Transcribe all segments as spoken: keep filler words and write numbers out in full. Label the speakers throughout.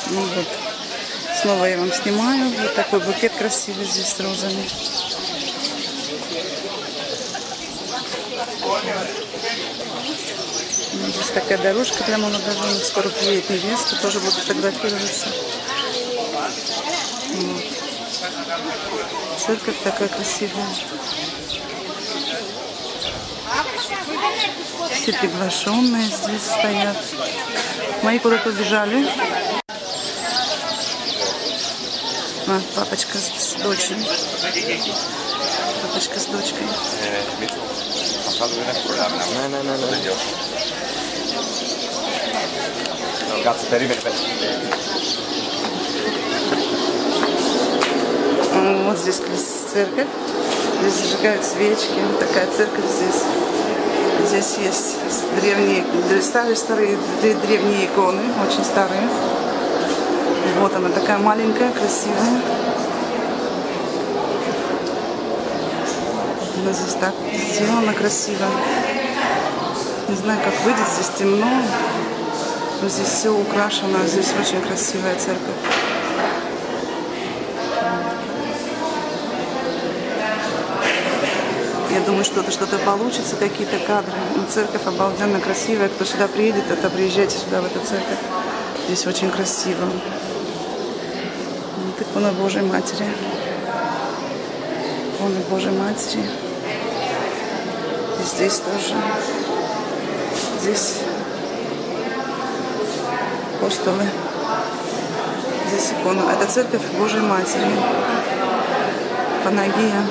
Speaker 1: Ну вот. Снова я вам снимаю. Вот такой букет красивый здесь с розами. Здесь такая дорожка для молодоженов. Скоро приедет невеста, тоже буду фотографироваться. Вот. Церковь такая красивая. Все приглашенные здесь стоят. Мои куда-то убежали. А, папочка с дочерью. Папочка с дочкой. Вот здесь церковь. Здесь зажигают свечки. Такая церковь здесь. Здесь есть древние, старые, старые древние иконы, очень старые. Вот она такая маленькая, красивая. Она здесь так сделана красиво. Не знаю, как выйдет, здесь темно. Но здесь все украшено, здесь очень красивая церковь. Я думаю, что-то что-то получится, какие-то кадры. Но церковь обалденно красивая. Кто сюда приедет, это приезжайте сюда, в эту церковь. Здесь очень красиво. Вот икона Божьей Матери. Икона Божьей Матери. И здесь тоже. Здесь апостолы. Здесь икона. Это церковь Божьей Матери. Панагия.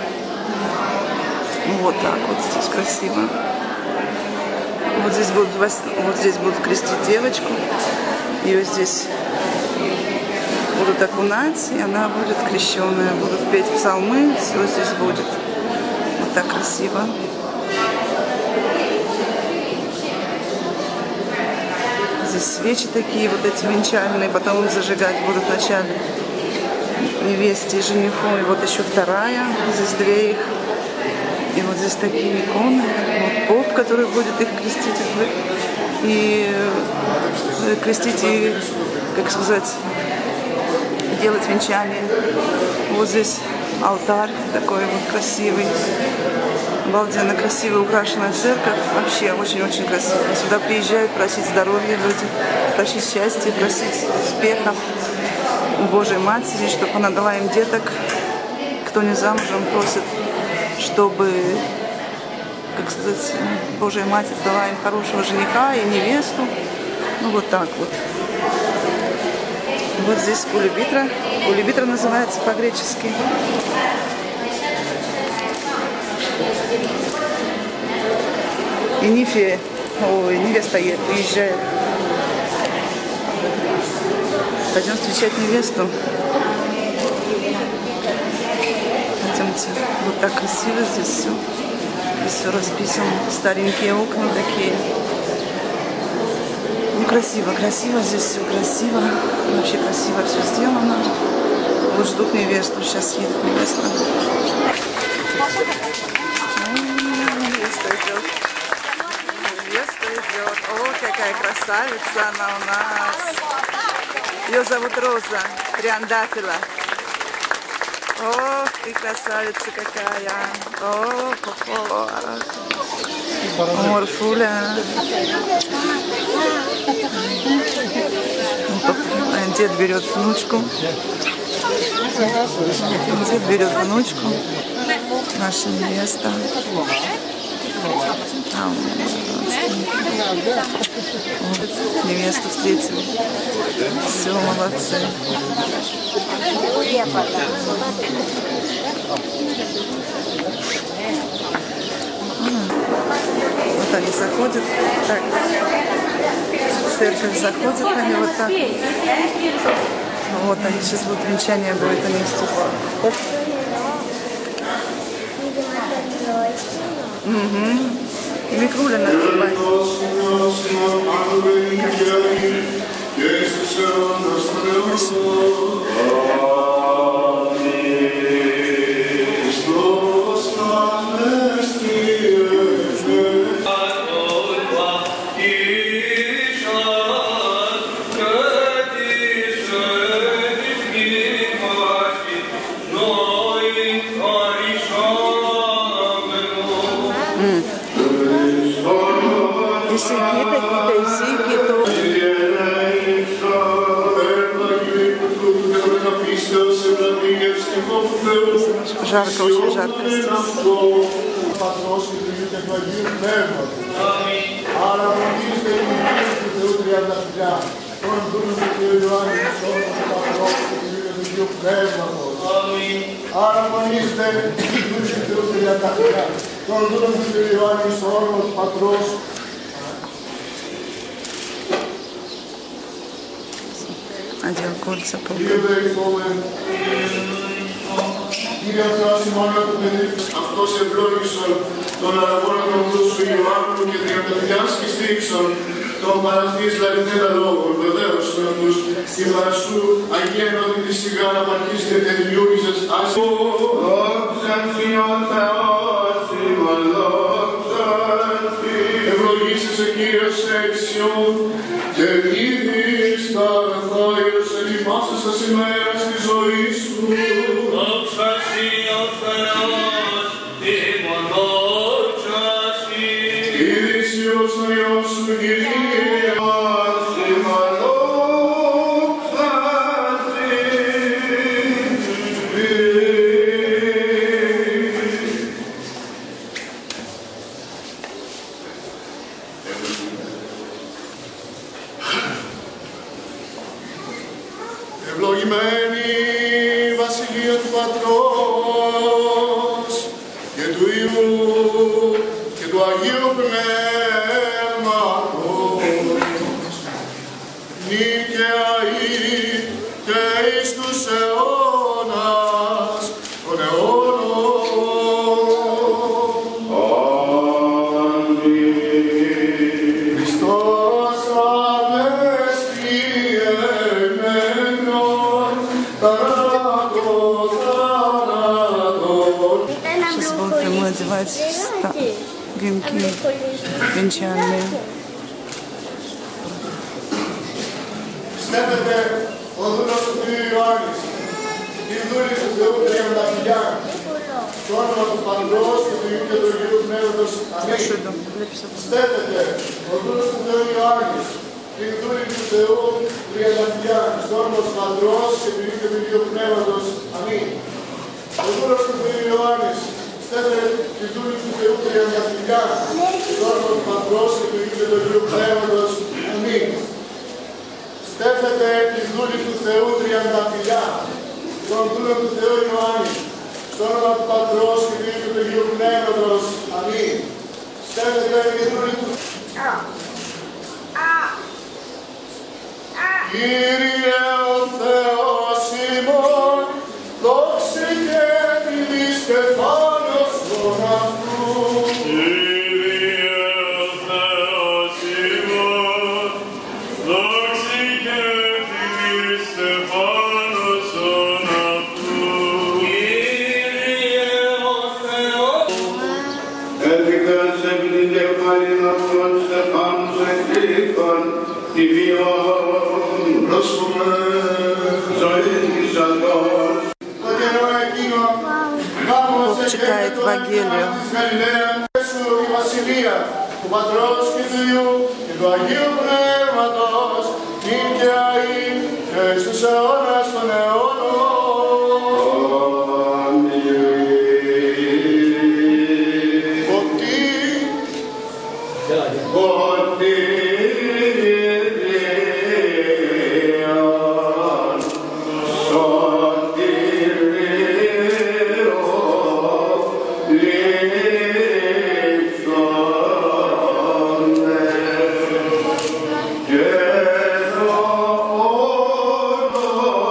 Speaker 1: Вот так вот здесь красиво. Вот здесь будут, вот здесь будут крестить девочку. Ее здесь будут окунать, и она будет крещенная. Будут петь псалмы, все здесь будет. Вот так красиво. Здесь свечи такие, вот эти венчальные, потом их зажигать будут вначале невесте и жениху. И вот еще вторая, здесь две их. И вот здесь такие иконы. Вот поп, который будет их крестить. И крестить, и, как сказать, делать венчание. Вот здесь алтарь такой вот красивый. Обалденно красивая, украшенная церковь. Вообще очень-очень красиво. Сюда приезжают просить здоровья люди, просить счастья, просить успехов у Божьей Матери, чтобы она дала им деток. Кто не замужем, просит, чтобы, как сказать, Божья Матерь дала им хорошего жениха и невесту. Ну вот так вот. Вот здесь кулебитра. Кулебитра называется по-гречески. И Нифия, ой, невеста приезжает. Пойдем встречать невесту. Пойдемте. Вот так красиво здесь все. Здесь все расписано. Старенькие окна такие. Ну, красиво, красиво. Здесь все красиво. Вообще красиво все сделано. Вот ждут невесту. Сейчас едет невеста. Невеста идет. Невеста идет. О, какая красавица она у нас. Ее зовут Роза Триандатила. О, ты красавица какая. О, хо-хо. Морфуля. Дед берет внучку. Дед берет внучку. Наша невеста. А, вот, невесту встретили. Все, молодцы. Вот они заходят. Так. В церковь заходят они вот так. Вот они сейчас будут венчание будет у них здесь. Угу. Микруля надевает. Жарко, очень жарко здесь. Одел кольца по
Speaker 2: Κύριε Θεός ημών του παιδί, αυτός ευλόγησον τον αγώνα των πλούσου Ιωάννου και τριανταφυλιάς και στήριξον τον παραθείς λαρινέτα λόγων, βεβαίως με αυτούς τη παρασού Αγία Ενότητα σιγά να παρκείστε τελειούγησες άσυ. Δόξα Συ ο Θεός ημών, δόξα Συ. Ευλογήσεσαι Κύριος εξιών και είδης τα αγαθάιος ελιμάσες τα σημαία στη ζωή σου. Δόξα Συ ο Θεός ημών, δόξα Συ. Είδης Υιός ο Υιός σου Κύριε. Ευλογημένη η Βασιλεία του Πατρός και του Υιού και του Αγίου Πνεύματος, νίκαια ή και εις τους αιώνας των αιώνων. Αμήν. Χριστός Ανέστη εμένων θανάτων, θανάτων.
Speaker 1: Сейчас будут ему одевать венки венчальные.
Speaker 2: Στέφεται ο δούλος του Θεού Ιωάννης, η δούλη του Θεού τριανταφυλιά, το όνομα του Πατρός και του Υιού και του Αγίου Πνεύματος. Αμήν. Στέφεται ο δούλος του Θεού Ιωάννης, η δούλη του Θεού τριανταφυλιά, το όνομα του Πατρός και του Υιού και του Αγίου Πνεύματος. Αμήν. Ο δούλος του Θεού Ιωάννης, στέφεται τη δούλη του Θεού τριανταφυλιά, το όνομα του Πατρός και του Υιού και του Αγίου Πνεύματος. Αμήν. Στέφεται τη δούλη του Θεού τριανταφυλιά, τον δούλο του Θεού Ιωάννη, στο όνομα του Πατρός και του Υιού και του Αγίου Πνεύματος. Αμήν. Στέφεται τη δούλη του Κύριε ο Θεός ημών, δόξα και τιμή στεφάνος των αυτού.
Speaker 1: Бог читает Евангелие.
Speaker 2: Η Βασιλεία του Πατρός και του Υιού και του Αγίου Πνεύματος, νίκαια ή και στους αιώνας των αιώνων. Oh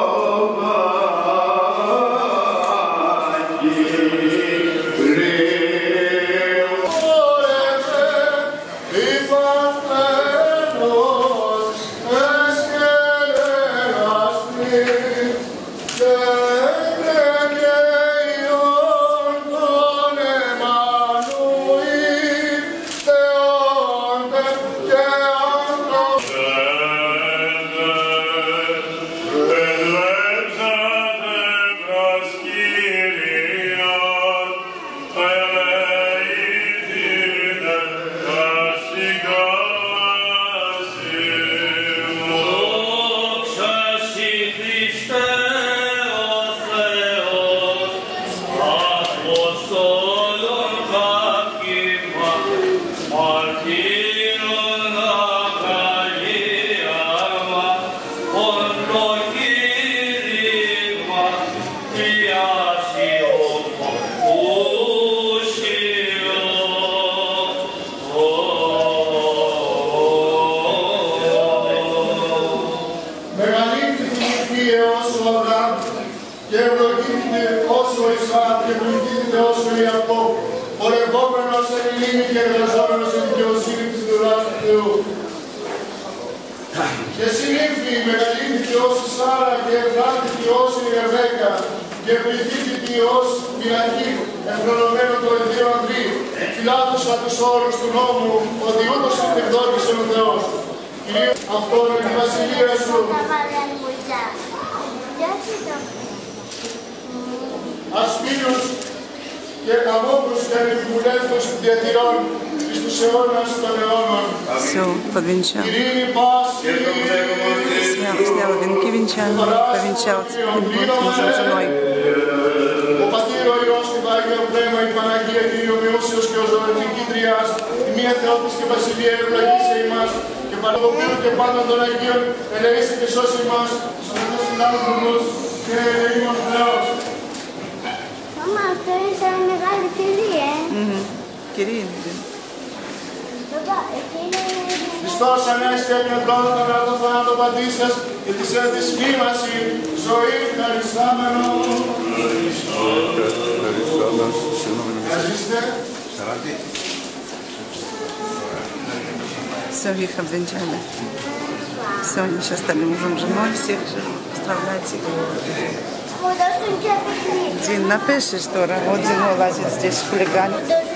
Speaker 2: Κύριε όσο Αβραάμ, και ευλογείται όσο Ισαάκ και ευλογείται όσο Ιακώβ, πορευόμενος εν ειρήνη και εργαζόμενος εν δικαιοσύνη της δουλειάς του Θεού. Και συνήθι μεγαλύτερη ως η Σάρα και ευγάτητη ως η Ρεβέκα και πληθύτητη ως Μυραχή, ευγνωμένο το Εδίο Ανδρή, φυλάτωσα τους όρους του νόμου, ότι ούτως εκδόκησε ο Θεός. Κυρίως αυτόν είναι η βασιλεία σου. Ασπίνους και αμόκους και ανεπιμουλεύτους διατηρών εις τους αιώνας των αιώνων.
Speaker 1: Все, подвенчал.
Speaker 2: Ειρήνη, πάση,
Speaker 1: Снял, снял венки венчальные, повенчался мужем, женой.
Speaker 2: Ο Πατήρ, ο Υιός και το Άγιο Πνεύμα, η Παναγία Κύριο Μειούσιος και ο Ζωολογική Τριάς, η μία Θεότης και Βασιλεία ευλογήσε ημάς και παραδοπίου και πάντων των Αγίων ελεήσε και σώσει ημάς, στον Θεό συνάνθρωπος και ελεήμων Θεός.
Speaker 3: Μαμά, αυτό είναι σαν μεγάλη φυλή, ε.
Speaker 1: Κυρία.
Speaker 3: Παπά, εκεί είναι...
Speaker 2: Χριστός Ανέστη έμεινε πρώτα τον εαυτό θανάτο πατής σας και της έδης φήμαση, ζωή χαριστάμενο. Ευχαριστώ.
Speaker 1: Все, их обвенчали. Все, они сейчас стали мужем, женой, всех же поздравляйте.
Speaker 3: Μου δώσουν και παιχνίδι.
Speaker 1: Дин, напишешь, что Родин лазит здесь в хулигане.